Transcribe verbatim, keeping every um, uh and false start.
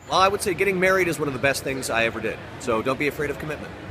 Well, I would say getting married is one of the best things I ever did. So don't be afraid of commitment.